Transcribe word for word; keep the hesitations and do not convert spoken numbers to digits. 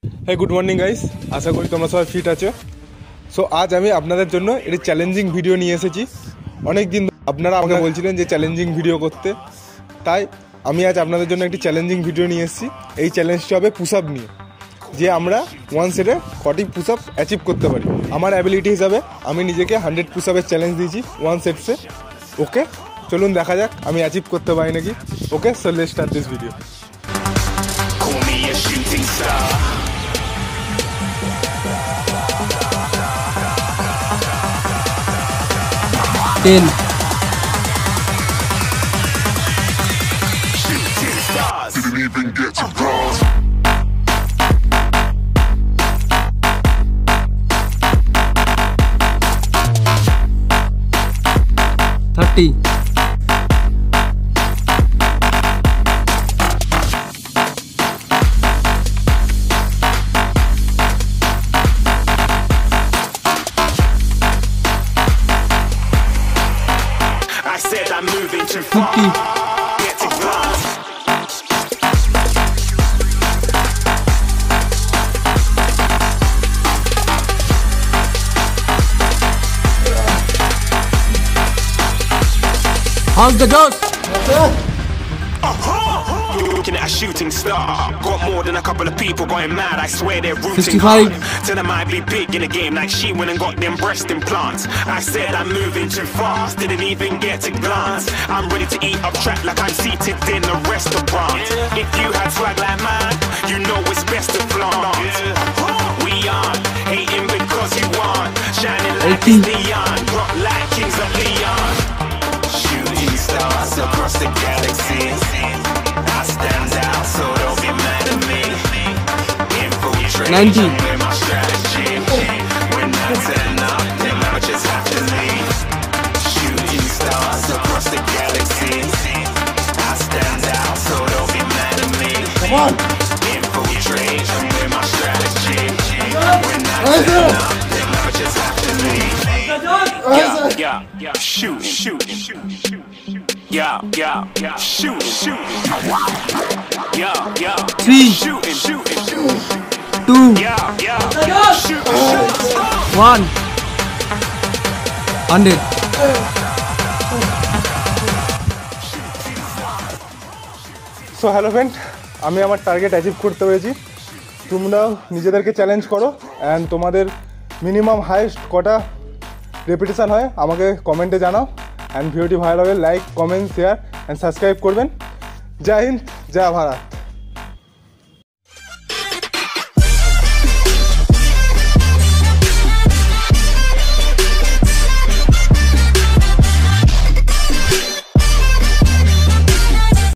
হে good morning guys, আশা করি তোমরা সবাই ফিট আছো। সো আজ আমি আপনাদের জন্য একটি চ্যালেঞ্জিং ভিডিও নিয়ে এসেছি। অনেক দিন আপনারা আমাকে বলছিলেন যে চ্যালেঞ্জিং ভিডিও করতে, তাই আমি আজ আপনাদের জন্য একটি চ্যালেঞ্জিং ভিডিও নিয়ে এসেছি। এই চ্যালেঞ্জটি হবে পুশ আপ নিয়ে, যে আমরা ওয়ান সেটে কটি পুশ আপ অ্যাচিভ করতে পারি। আমার অ্যাবিলিটি হিসাবে আমি নিজেকে হান্ড্রেড পুশ আপের চ্যালেঞ্জ দিয়েছি ওয়ান সেটসে। ওকে, চলুন দেখা যাক আমি অ্যাচিভ করতে পারি নাকি। Okay, so let's start this video. ten Didn't even get to bronze. thirty I said I'm moving too far. fifty Get to bronze. how's the dose? You're looking at a shooting star. Got more than a couple of people going mad. I swear they're rooting fifty-five. hard. Tell them I'd be big in the game, like she went and got them breast implants. I said I'm moving too fast, didn't even get to glance. I'm ready to eat up track like I'm seated in a restaurant. If you had swag like mine, you know it's best to flaunt. We aren't hating because you want, shining like eighty. it's neon, rock like kings of Leon. Shooting stars across the galaxy. I stand out, so don't be mad at me. Infiltrate ninety. with my strategy. When I turn up, then I just have to leave. Shooting stars across the galaxy. I stand out, so don't be mad at me. Come on. Infiltrate with my strategy. When I turn up, then I just have to leave. Yeah, yeah, yeah. Shoot, shoot, shoot, shoot. Yeah, yeah, yeah. Shoot, shoot. Yeah, yeah. Three. Shooting, shooting, shooting. two Yeah, yeah. Shoot, shoot. one hundred so hello friend, আমি আমার target achieve করতে পেরেছি। তোমরাও নিজেদেরকে challenge করো, and তোমাদের minimum highest কটা রেপিটেশান হয় আমাকে কমেন্টে জানাও। অ্যান্ড ভিডিওটি ভালো লাগে like, comment, share and subscribe করবেন। জয় হিন্দ, জয় ভারত।